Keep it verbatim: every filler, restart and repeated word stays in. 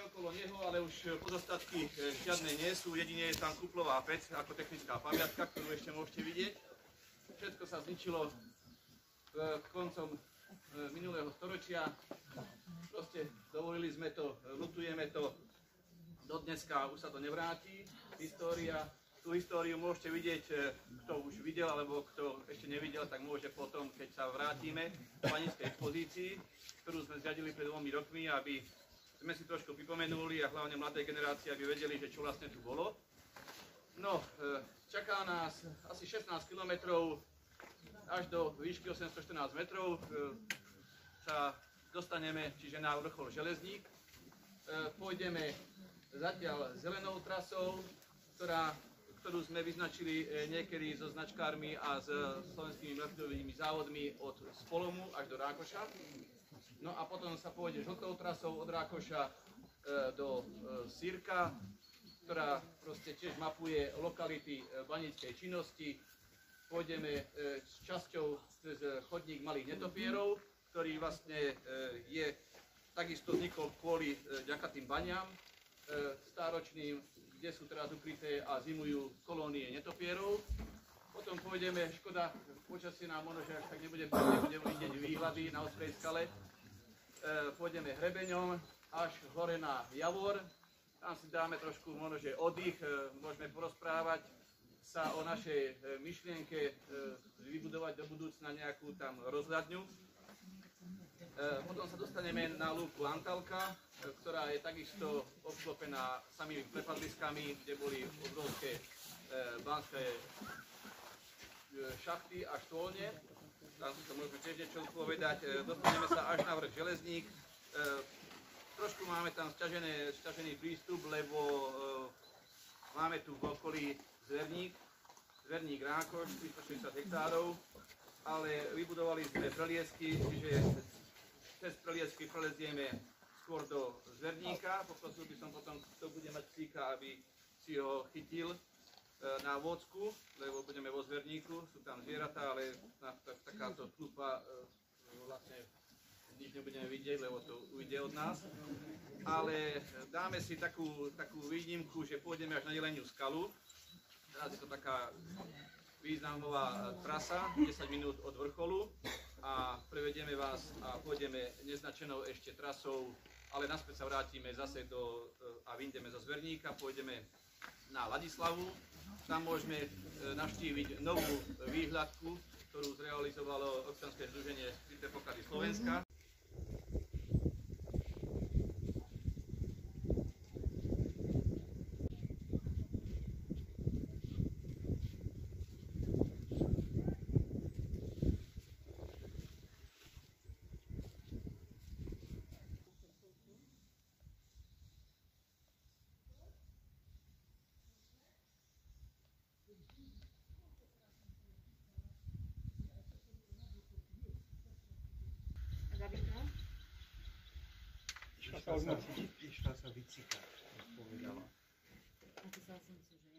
okolo neho, ale už pozostatky žiadne nie sú, jedine je tam kuplová pec ako technická pamiatka, ktorú ešte môžete vidieť. Všetko sa zničilo koncom minulého storočia. Proste dovolili sme to, ľutujeme to, do dneska už sa to nevráti. História, tú históriu môžete vidieť, kto už videl, alebo kto ešte nevidel, tak môže potom, keď sa vrátime v panickej expozícii, ktorú sme zriadili pred dvomi rokmi, aby sme si trošku pripomenuli a hlavne mladé generácie, aby vedeli, že čo vlastne tu bolo. No, čaká nás asi šestnásť kilometrov až do výšky osemstoštrnásť metrov. Sa dostaneme, čiže na vrchol Železník. Pôjdeme zatiaľ zelenou trasou, ktorá, ktorú sme vyznačili niekedy so značkármi a s slovenskými mŕtvovými závodmi od Spolomu až do Rákoša. No a potom sa pôjde žltou trasou od Rákoša do Sýrka, ktorá proste tiež mapuje lokality baníckej činnosti. Pôjdeme s časťou cez chodník malých netopierov, ktorý vlastne je takisto vznikol kvôli vďaka tým baniam stáročným, kde sú teraz ukryté a zimujú kolónie netopierov. Potom pôjdeme, škoda, počasie nám možno, že až tak nebudem vidieť výhľady na Ostrej skale. Pôjdeme hrebeňom až hore na Javor. Tam si dáme trošku možno, že oddych, môžeme porozprávať sa o našej myšlienke vybudovať do budúcna nejakú tam rozhľadňu. Potom sa dostaneme na lúku Antalka, ktorá je takisto obklopená samými prepadliskami, kde boli obrovské banské šachty a štôlne. Tam si to môžeme tiež niečo povedať. Dostaneme sa až na vrch Železník. Trošku máme tam sťažené, sťažený prístup, lebo máme tu v okolí Zverník, Zverník Rákoš, tristošesťdesiat hektárov, ale vybudovali sme preliesky, čiže cez preliesky prelezieme skôr do Zverníka. Poprosil by som potom, kto bude mať psíka, aby si ho chytil na vôcku, lebo budeme vo Zverníku, sú tam zvieratá, ale na, tak, takáto tlupa vlastne nič nebudeme vidieť, lebo to ujde od nás. Ale dáme si takú, takú výnimku, že pôjdeme až na Jeleniu skalu. Teraz je to taká významová trasa, desať minút od vrcholu a prevedieme vás a pôjdeme neznačenou ešte trasou, ale naspäť sa vrátime zase do, a vyjdeme zo Zverníka, pôjdeme na Ladislavu. Tam môžeme navštíviť novú výhľadku, ktorú zrealizovalo občianske združenie Skryté poklady Slovenska. Išla sa, išla sa vycikať, povedala. Napísal som si, že